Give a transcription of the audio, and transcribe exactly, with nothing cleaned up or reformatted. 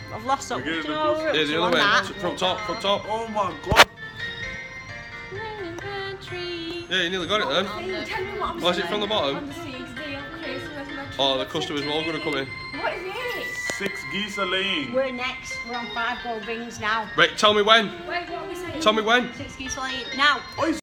I've lost that. Do We're you getting know the where Yeah, it's the on other way. that? From top, from top. Oh my god. Yeah, you nearly got it then. Tell me what I'm Was it saying. from the bottom? On the sixth day of Christmas, my Oh, the true customers were all going to come in. What is it? Six geese are laying. We're next. We're on five gold rings now. Right, tell me when. Wait, what are we saying? Tell me when. Six geese lane now. Oh,